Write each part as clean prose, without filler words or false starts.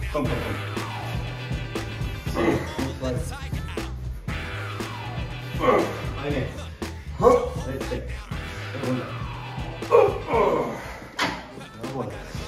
Komm, komm, komm. Eine. Letzte. Runter. Jawohl.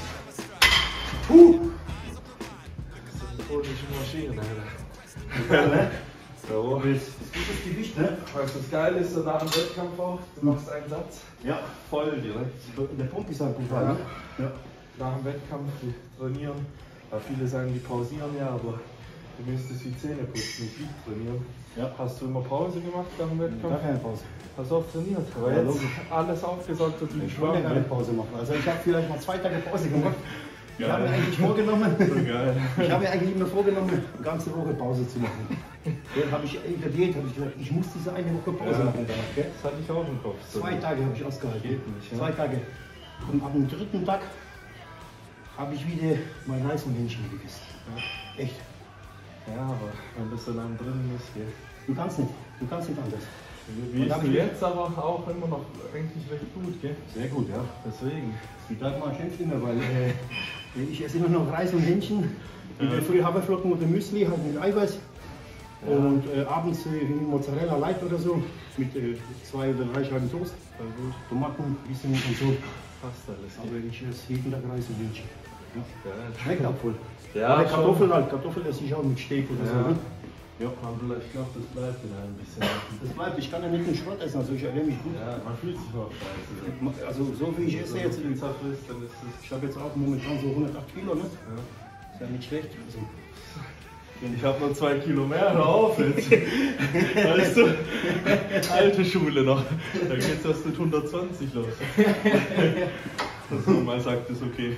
Das ist eine politische Maschine, Alter. Ja, ne? So. Das ist gutes Gewicht, ne? Weißt du, das Geile ist, so nach dem Wettkampf auch, du machst einen Satz, Ja. voll direkt. Der Pump ist halt brutal, ne? Ja. Nach dem Wettkampf, die trainieren. Ja, viele sagen, die pausieren ja, aber du müsstest wie Zähne putzen, nicht Lied trainieren. Ja. Hast du immer Pause gemacht nach dem Gar Wettkampf? keine Pause. Hast du auch trainiert? Aber Ja, jetzt logisch. alles aufgesaugt und wie Ich wollte schwamm. keine Pause machen. Also ich habe vielleicht mal 2 Tage Pause gemacht. Ich Geil. habe mir eigentlich vorgenommen, So geil. ich habe mir eigentlich immer vorgenommen, eine ganze Woche Pause zu machen. Dann habe ich in der Diät habe ich gesagt, ich muss diese eine Woche Pause Ja. machen danach. Gell? Das hatte ich auch im Kopf. 2 Tage habe ich ausgehalten. Geht nicht, ja. 2 Tage. Und am 3. Tag habe ich wieder mein Reißenhähnchen gegessen. Ja. Echt. Ja, aber wenn das so lang drin ist, geht. Du kannst nicht anders. Wie Und ist hab du ich- jetzt aber auch immer noch eigentlich recht gut, gell? Sehr gut, ja. Deswegen. Die bleibt mal schön immer, weil ich esse immer noch Reis und Hähnchen. Ja. Früh Haferflocken oder Müsli, halt mit Eiweiß. Ja. Und abends Mozzarella Light oder so mit 2 oder 3 Scheiben Toast, Voll gut. Tomaten, ein bisschen und so. Passt alles. Aber ich esse jeden Tag Reis und Hähnchen. Ja. Geil. Schmeckt auch voll. Ja, Aber schon. Kartoffeln halt, Kartoffeln esse ich auch mit Steak oder Ja. so. Ne? Ja, aber ich glaube, das bleibt wieder ein bisschen. Das bleibt, ich kann ja nicht den Schrott essen, also ich ernähre mich gut. Ja, man fühlt sich auch scheiße. Also so wie ich esse jetzt, Wenn du Pizza frisst, dann ist es. ich habe jetzt auch momentan so 108 Kilo, ne? Ja. Ist ja nicht schlecht. Also, Ich habe nur 2 Kilo mehr, hör auf jetzt. Weißt du? Alte Schule noch. Da geht's erst mit 120 los. Das mal sagt, ist okay.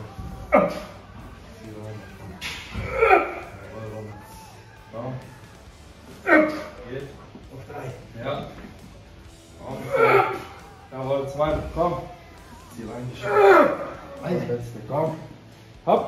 Geht. auf 3. Ja. Jawohl, 2. Komm. Zieh rein die Scheiße. Eine. Letzte. Komm. Hopp.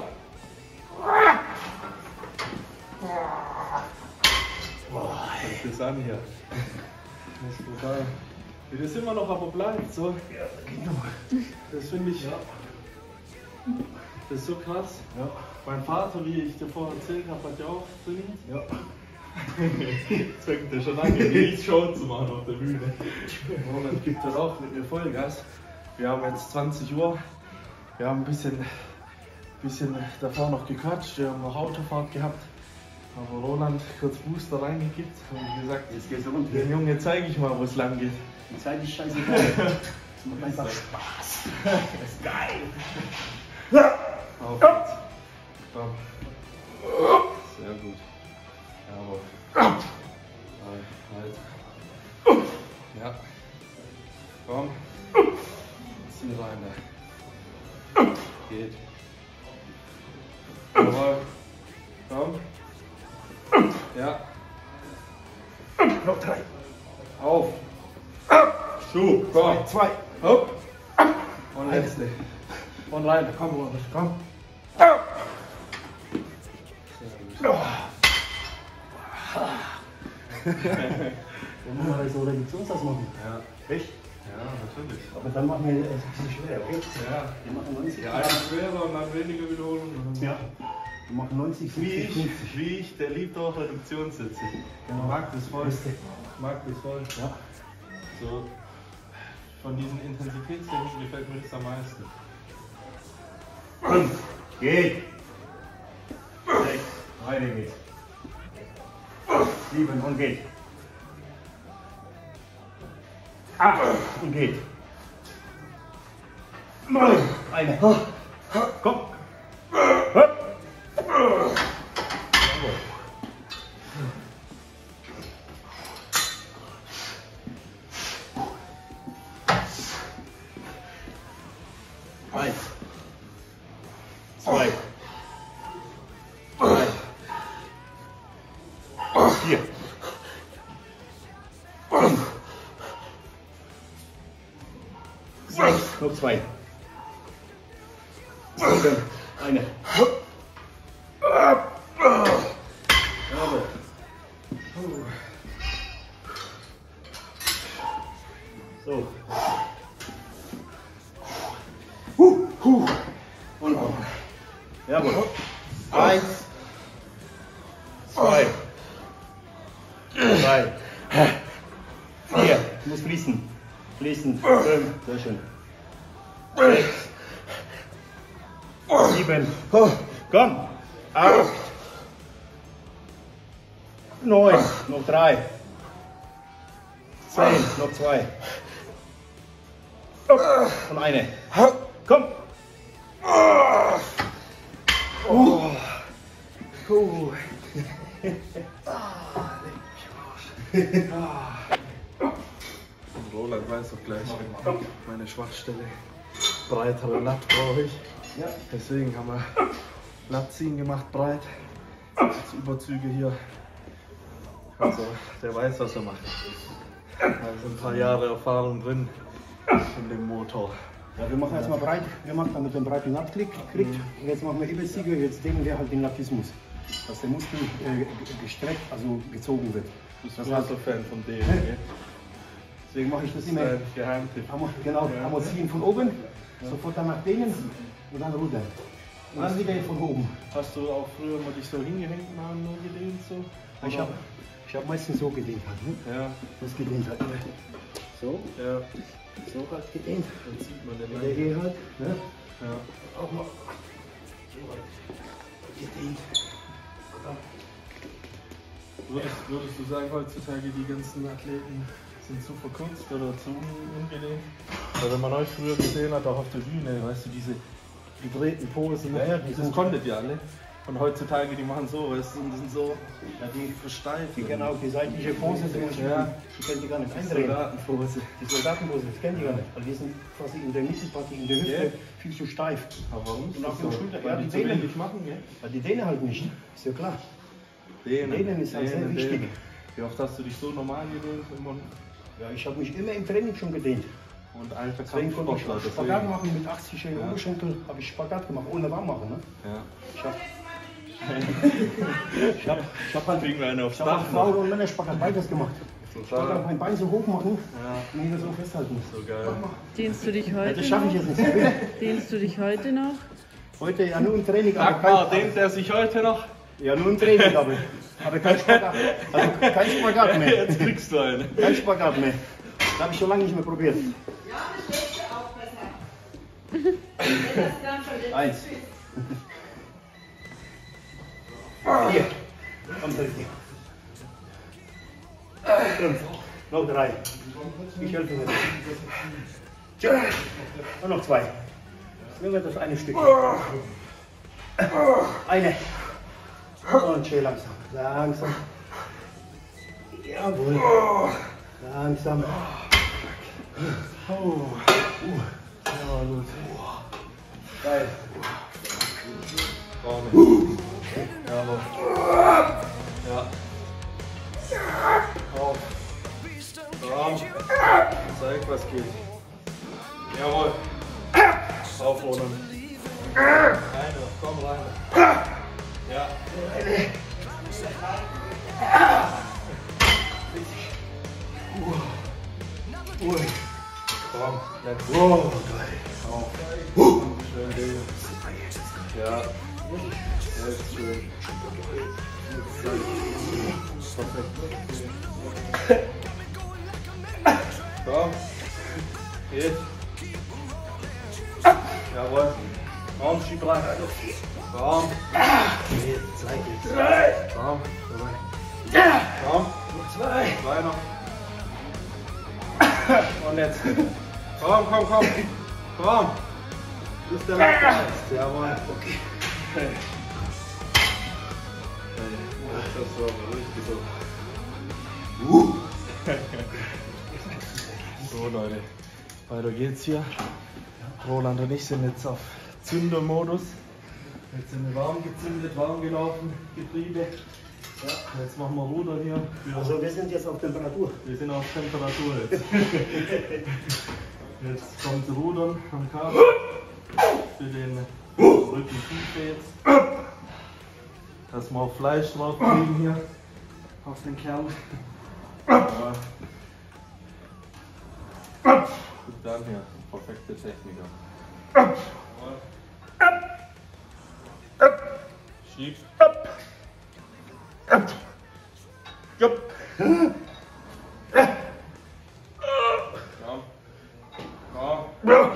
Boah, das an hier. Muss brutal. Wie das immer noch aber bleibt, so. Das finde ich. Das ist so krass. Ja. Mein Vater, wie ich dir vorher erzählt habe, hat ja auch trainiert. Ja. Jetzt fängt der schon an, die Show zu machen auf der Bühne. Roland gibt halt auch mit mir Vollgas. Wir haben jetzt 20 Uhr. Wir haben ein bisschen davor noch gequatscht. Wir haben noch Autofahrt gehabt. Aber Roland kurz Booster reingekippt und gesagt, Jetzt geht's runter. dem Junge zeige ich mal, wo es lang geht. Die Zeit ist scheißegal. Es macht einfach Spaß. Das ist geil. Auf geht's. Komm. Sehr gut. Jawohl. Halt. Ja. Komm. Zieh rein da. Geht. Jawohl. Komm. Ja. Noch 3. Auf. So, komm. 2. Hopp. Und letzte. Und rein. Komm, Robert. Komm. Dann machen wir das so Reduktionssatz machen. Ja. Echt? Ja, natürlich. Aber dann machen wir es ein bisschen schwer, okay? Ja. Wir machen 90. Ja, eine schwerer und dann weniger Wiederholungen. Ja. Wir machen 90, 70, 50. Wie ich, der liebt auch Reduktionssitze. Genau. Mag das voll. Beste. Mag das voll. Ja. So, von diesen Intensitätstechniken gefällt mir das am meisten. 5. Geht. 6. Weiter geht's. 7 und geht. 8 und geht. 9. Eine. Komm. Eins. 2. 3. 4. 5. 6. Noch 2. 7. Eine. Jawohl. So. Und auf. Jawohl. 1, 2, 3, 4. Muss fließen. Fließen. 5. Sehr schön. 6, 7. Komm. 8. 9. Noch 3. 10. Noch 2. Und eine. Komm. Roland weiß doch gleich meine Schwachstelle. Breitere Latt brauche ich. Ja. Deswegen haben wir Lattziehen gemacht, breit. Jetzt Überzüge hier. Also der weiß, was er macht. Da sind ein paar Jahre Erfahrung drin in dem Motor. Ja, wir machen jetzt mal breit, wir machen damit den breiten Latt kriegt. Und jetzt machen wir Überzüge, jetzt dehnen wir halt den Lattismus. Dass der Muskel gestreckt, also gezogen wird. Das ist so Fan von dem. Ne? Deswegen mache ich das immer. Das ist ein Geheimtipp. Genau, amortisieren von oben, sofort danach dehnen und dann rudern. Und dann wieder von oben. Hast du auch früher mal dich so hingehängt und haben nur gedehnt so? Ich hab meistens so gedehnt halt, ne? Ja. Das gedehnt halt. So, Ja. so halt gedehnt. Dann sieht man den Der Leib. hier halt, ne? Ja. Auch mal so halt gedehnt. Würdest du sagen, heutzutage die ganzen Athleten sind zu verkürzt oder zu ungenäht? Weil wenn man euch früher gesehen hat, auch auf der Bühne, weißt du, diese gedrehten Posen, Ja, das konntet ihr alle. Und heutzutage, die machen so, weißt du, und die sind so, ja, die versteift. Genau, die seitliche Pose, die können die gar nicht Die eindrehen. Soldatenpose. Die Soldatenpose, das kennen die gar nicht, weil die sind quasi in der Mittelpartie, in der Hüfte, viel zu steif. Aber warum? Und auf den Schultern, ja, Weil die die zu Dehnen. wenig machen, gell? Weil die Dehne halt nicht, ist ja klar. Dehnen ist halt sehr wichtig. Wie oft hast du dich so normal gedehnt? Ja, ich habe mich immer im Training schon gedehnt. Und alter Deswegen konnte ich Kampfsportler, Spagat deswegen. machen mit 80 Oberschenkel, habe ich Spagat gemacht, ohne warm machen. Ne? Ja. Ich hab halt Kriegen wir eine aufs ich hab Dach Frauen noch. und Männer Spagat beides gemacht. Spagat mein Bein so hoch machen Ja. und wieder so festhalten. So geil. Dehnst du dich Ja, heute das schaffe ich noch? jetzt nicht. Bitte? Dehnst du dich heute noch? Heute ja nur im Training, Sag mal, dehnt er sich heute noch? ja, nur im Training, aber kein Spagat. Also kein Spagat mehr. Jetzt kriegst du einen. Kein Spagat mehr. Das habe ich schon lange nicht mehr probiert. Ja, das schlägt auch besser. Das dann schon 1. 4. Komm, 5. Noch 3. Ich helfe dir. Tja. Und noch 2. Nehmen wir das eine Stück. Eine. Und schön langsam. Langsam. Jawohl. Langsam. Ja, gut. Geil. Jawohl. Ja. Auf. Raum. Zeig, was geht. Jawohl. Auf, Roland. Rein, komm rein. Ja. Komm, let's go. Oh, geil. Auf. Schön Ding. Ja. Jetzt schön. Perfekt. Komm. Geht. Jawohl. Komm, schieb rein. Komm. Jetzt 2. Komm. Komm. 2 noch. Und jetzt. Komm. Komm. Bis der letzte. Jawohl. Okay. Das war richtig so. So Leute, weiter geht's hier. Roland und ich sind jetzt auf Zündermodus. Jetzt sind wir warm gezündet, warm gelaufen, Getriebe. Ja, jetzt machen wir Ruder hier. Also wir sind jetzt auf Temperatur. Wir sind auf Temperatur jetzt. Jetzt kommt Rudern am Kabel für den Rückentiefe jetzt. Dass wir auch Fleisch drauf kriegen hier auf den Kern. Ja. Gut dann hier, perfekte Techniker. Schieb. Jupp. Ja.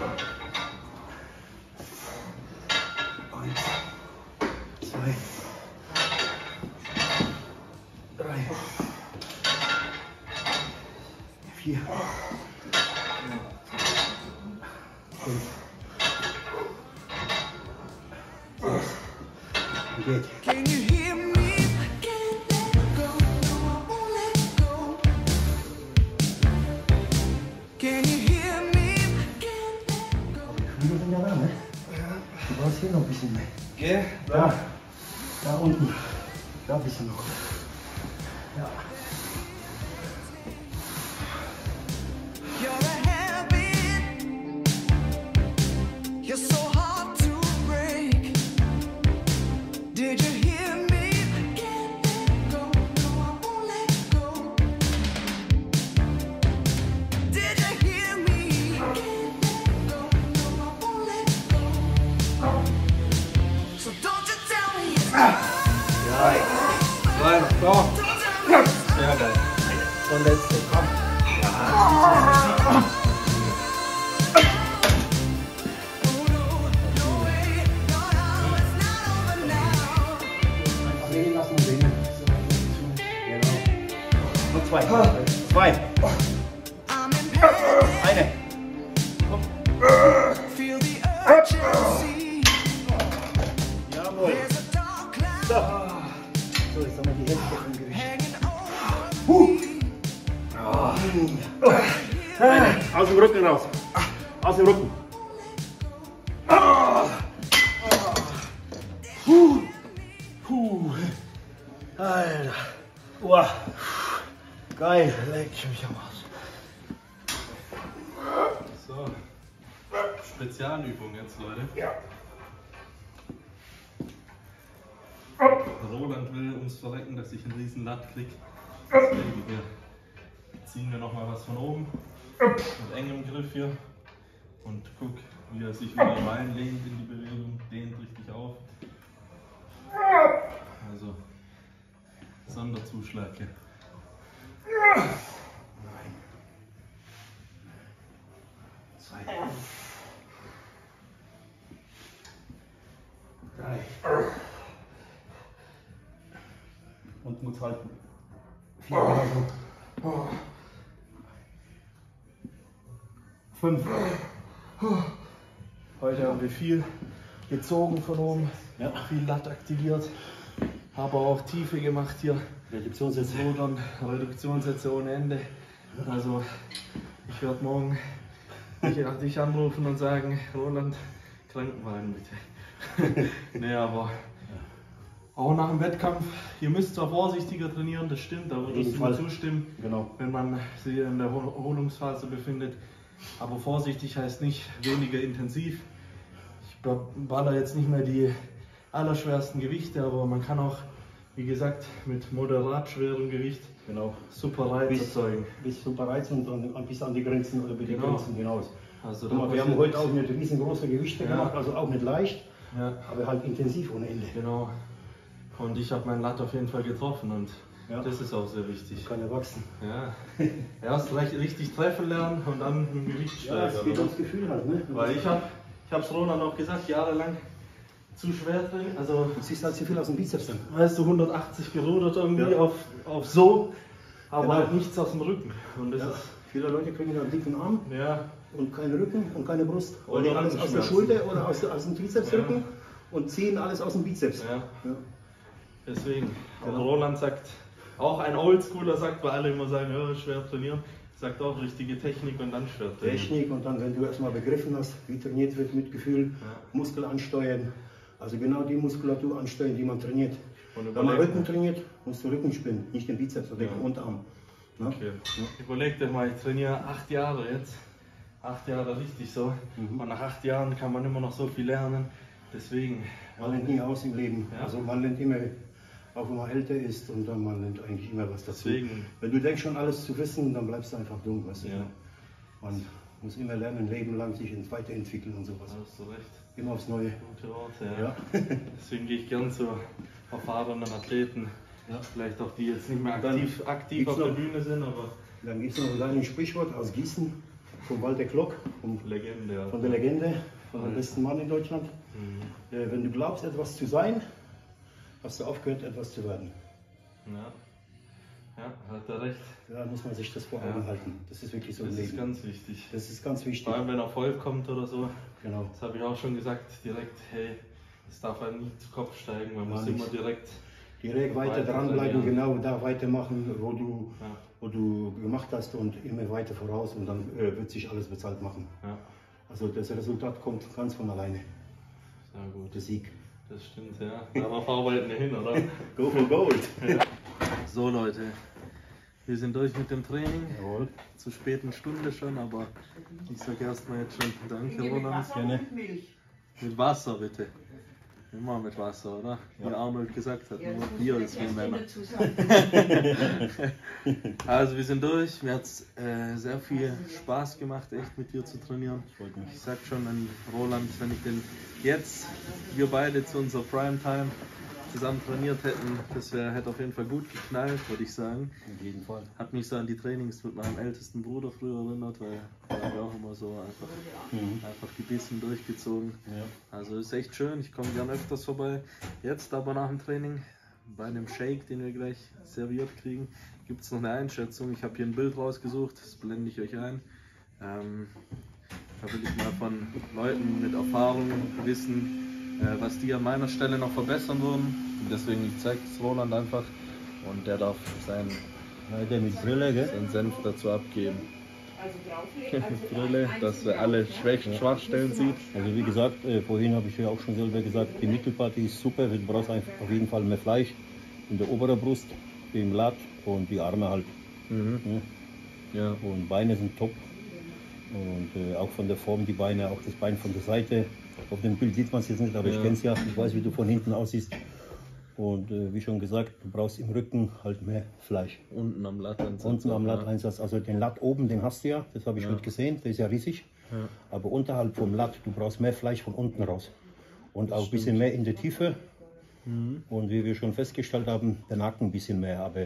Eins, zwei, drei, vier, fünf, sechs. Geht. Can you hear me? I can't let go. No, I won't let go. Can you hear me? I can't let go. Die Flügel sind ja da, ne? Du brauchst hier noch ein bisschen mehr. Geh, Da, da unten. Da ein bisschen noch. Ja. You're a habit. You're so hard to break. Did you hear me? I can't let go. No, I won't let go. Did you hear me? I can't let go. No, I won't let go. So don't you tell me it's Drei, zwei, so. don't tell me it's Sehr geil. Und letzte, komm. no way. No, no, it's not over now. Einfach liegen lassen und sehen. Genau. Noch zwei. Zwei. I'm in pain. Eine. Feel the urgency. Jawohl. There's a dark cloud So, jetzt haben wir die Hälfte vom Gewicht. hanging over me. Aus dem Rücken raus. Aus dem Rücken. Alter. Uah. Geil. Leck mich am Arsch. So. Spezialübung jetzt, Leute. Ja. Roland will uns verrecken, dass ich einen riesen Latt krieg. Deswegen ziehen wir nochmal was von oben. Mit engem Griff hier. Und guck, wie er sich wieder reinlehnt in die Bewegung. Dehnt richtig auf. Also, Sonderzuschlag hier. Nein. Zwei. Drei. Und muss halten. Vier. Genauso. Fünf. Heute haben wir viel gezogen von oben, Ja. viel Latt aktiviert, aber auch Tiefe gemacht hier. Reduktionssätze. Rudern, Reduktionssätze ohne Ende. Also ich werde morgen dich anrufen und sagen, Roland, Krankenwagen bitte. Nee, aber auch nach dem Wettkampf, ihr müsst zwar vorsichtiger trainieren, das stimmt, da würdest jeden du mir Fall. zustimmen, Genau. wenn man sich in der Erholungsphase befindet. Aber vorsichtig heißt nicht weniger intensiv. Ich baller jetzt nicht mehr die allerschwersten Gewichte, aber man kann auch, wie gesagt, mit moderat schwerem Gewicht Genau. super Reiz erzeugen. Bis super Reiz und dann bis an die Grenzen oder über die Genau. Grenzen hinaus. Also Guck mal, wir haben heute auch nicht riesengroße Gewichte Ja. gemacht, also auch nicht leicht, Ja, aber halt intensiv ohne Ende. genau. Und ich habe meinen Latt auf jeden Fall getroffen und Ja. das ist auch sehr wichtig. Kann erwachsen. Ja. Erst richtig treffen lernen und dann mit dem Gewicht Ja, es steigern. geht oder? ums Gefühl halt, ne? Weil ich hab's Roland auch gesagt, jahrelang zu schwer drin. Also, Du ziehst halt zu viel aus dem Bizeps dann. weißt du, 180 gerudert irgendwie Ja. auf so, aber Genau. halt nichts aus dem Rücken. Und das Ja. ist, Viele Leute kriegen einen dicken Arm ja, und keinen Rücken und keine Brust. Weil Oder die alles aus der Rückenschmerzen. Schulter oder aus dem Trizepsrücken Ja. und ziehen alles aus dem Bizeps. ja, Ja. deswegen. Aber Genau. Roland sagt, auch ein Oldschooler sagt, weil alle immer sagen, ja, schwer trainieren, sagt auch richtige Technik und dann schwer trainieren. Technik und dann, wenn du erstmal begriffen hast, wie trainiert wird mit Gefühl, Muskel ansteuern. Also genau die Muskulatur ansteuern, die man trainiert. Und Wenn man überleg- Rücken trainiert, musst du Rücken spinnen, nicht den Bizeps oder Ja. den Unterarm. Ne? Okay. Überleg dir mal, ich trainiere 8 Jahre jetzt. 8 Jahre richtig so. Und nach 8 Jahren kann man immer noch so viel lernen. Deswegen. Man lernt nie aus im Leben. Ja. Also man lernt immer, auch wenn man älter ist und dann man lernt eigentlich immer was dazu. Deswegen. Wenn du denkst schon alles zu wissen, dann bleibst du einfach dumm. Weißt du? Ja. Man muss immer lernen, ein Leben lang sich weiterentwickeln und sowas. Da hast du recht. Immer aufs Neue. Gute Worte, ja. Ja. Deswegen gehe ich gern zur erfahrenen Athleten, Ja. vielleicht auch die jetzt nicht mehr Dann aktiv gibt's auf der noch- Bühne sind, aber Dann gibt es noch ein kleines Sprichwort aus Gießen, von Walter Klock, Legende. Ja. von der Legende, von dem besten Mann in Deutschland. Wenn du glaubst, etwas zu sein, hast du aufgehört, etwas zu werden. Ja, hat er recht. Da muss man sich das vor Augen halten. Das ist wirklich so Das im ist Leben. ganz wichtig. Das ist ganz wichtig. Vor allem wenn Erfolg kommt oder so. Genau. Das habe ich auch schon gesagt, direkt, hey, es darf einem nie zu Kopf steigen, man muss nichts. immer direkt. Direkt weiter Weiter dranbleiben, trainieren. genau da weitermachen, Ja. wo du gemacht hast und immer weiter voraus und dann wird sich alles bezahlt machen. Ja, Also das Resultat kommt ganz von alleine, sehr gut. der Sieg. Das stimmt, ja. Darauf arbeiten wir hin, oder? Go for gold! So Leute, wir sind durch mit dem Training. Jawohl. Zur späten Stunde schon, aber ich sage erstmal jetzt schon danke, Mit Roland. Wasser und Milch. Mit Wasser bitte. Immer mit Wasser, oder? Wie Arnold gesagt hat, nur Bier ist für Männer. Also wir sind durch, mir hat es sehr viel Spaß gemacht, echt mit dir zu trainieren. Ich sag schon an Roland, wenn ich denn jetzt, wir beide zu unserer Primetime zusammen trainiert hätten, das hätte auf jeden Fall gut geknallt, würde ich sagen. Auf jeden Fall. Hat mich so an die Trainings mit meinem ältesten Bruder früher erinnert, weil da haben wir auch immer so einfach gebissen, durchgezogen. Ja. Also ist echt schön, ich komme gern öfters vorbei. Jetzt aber nach dem Training, bei einem Shake, den wir gleich serviert kriegen, gibt es noch eine Einschätzung. Ich habe hier ein Bild rausgesucht, das blende ich euch ein. Da will ich mal von Leuten mit Erfahrung wissen, was die an meiner Stelle noch verbessern würden. Und deswegen zeige ich es Roland einfach und der darf seinen Der mit Brille, gell? Senf dazu abgeben. Also drauflegen. Also Brille, dass er alle Schwachstellen sieht. Also wie gesagt, vorhin habe ich ja auch schon selber gesagt, die Mittelpartie ist super, du brauchst einfach auf jeden Fall mehr Fleisch in der oberen Brust, im Lat und die Arme halt. Ja. Und Beine sind top. Und auch von der Form die Beine, auch das Bein von der Seite. Auf dem Bild sieht man es jetzt nicht, aber ich kenne es ja, ich weiß, wie du von hinten aussiehst. Und wie schon gesagt, du brauchst im Rücken halt mehr Fleisch. Unten am Latteinsatz. Unten am Latteinsatz, also den Latt oben, den hast du ja, das habe ich heute gesehen, der ist ja riesig. Ja. Aber unterhalb vom Latt, du brauchst mehr Fleisch von unten raus. Und auch ein bisschen mehr in der Tiefe. Und wie wir schon festgestellt haben, der Nacken ein bisschen mehr, aber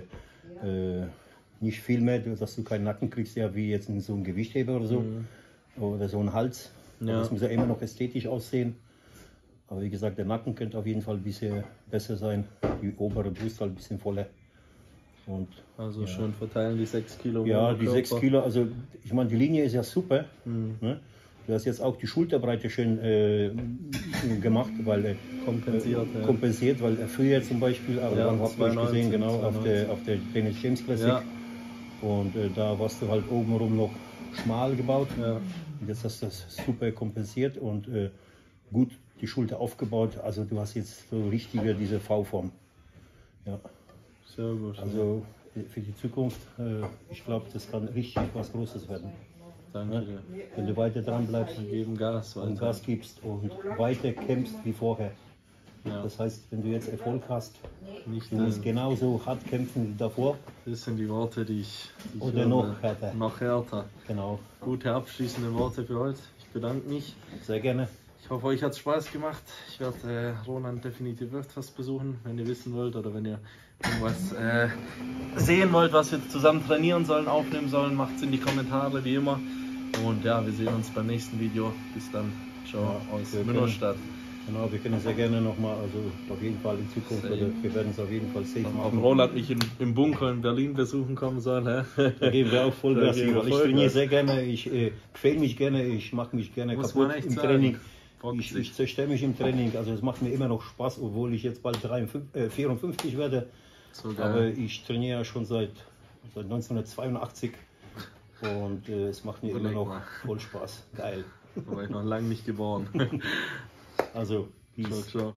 nicht viel mehr, dass du keinen Nacken kriegst, ja wie jetzt in so einem Gewichtheber oder so. Oder so ein Hals. Ja. Das muss ja immer noch ästhetisch aussehen. Aber wie gesagt, der Nacken könnte auf jeden Fall ein bisschen besser sein. Die obere Brust halt ein bisschen voller. Und Also schön verteilen die 6 Kilo. ja, im die 6 Körper. Kilo, also ich meine, die Linie ist ja super. Ne? Du hast jetzt auch die Schulterbreite schön gemacht, weil kompensiert, weil früher zum Beispiel, aber Ja, dann hast du gesehen, 92, genau, auf 92. der Dennis James Classic. Ja. Und da warst du halt obenrum noch schmal gebaut. Ja. Und jetzt hast du das super kompensiert und gut die Schulter aufgebaut. Also du hast jetzt so richtige diese V-Form. Ja. Sehr gut. Also für die Zukunft, ich glaube, das kann richtig was Großes werden. Danke dir. Wenn du weiter dran bleibst Wir geben Gas und weiter. Gas gibst und weiter kämpfst wie vorher. Ja. Das heißt, wenn du jetzt Erfolg hast, Nicht du musst genauso hart kämpfen wie davor. Das sind die Worte, die ich Oder höre. noch härter. Noch härter. Genau, Gute abschließende Worte für heute. Ich bedanke mich. sehr gerne. Ich hoffe, euch hat es Spaß gemacht. Ich werde Roland definitiv öfters besuchen, wenn ihr wissen wollt oder wenn ihr irgendwas sehen wollt, was wir zusammen trainieren sollen, aufnehmen sollen, macht es in die Kommentare wie immer. Und ja, wir sehen uns beim nächsten Video. Bis dann. Ciao aus wir Münnerstadt. Genau, wir können sehr gerne nochmal, also auf jeden Fall in Zukunft, Safe. oder wir werden es auf jeden Fall safe Ob machen. Roland mich im Bunker in Berlin besuchen kommen soll. Hä? Da geben wir auch Vollgas. Da geben wir Ich Vollgas. trainiere sehr gerne, ich quäle mich gerne, ich mache mich gerne Muss kaputt man echt im sagen. Training. Boxig. Ich zerstöre mich im Training, also es macht mir immer noch Spaß, obwohl ich jetzt bald 54 werde. So geil. Aber ich trainiere ja schon seit 1982 und es macht mir immer Überleg noch mal. voll Spaß. Geil. Da war ich noch lange nicht geboren. Also, peace. Ciao, ciao.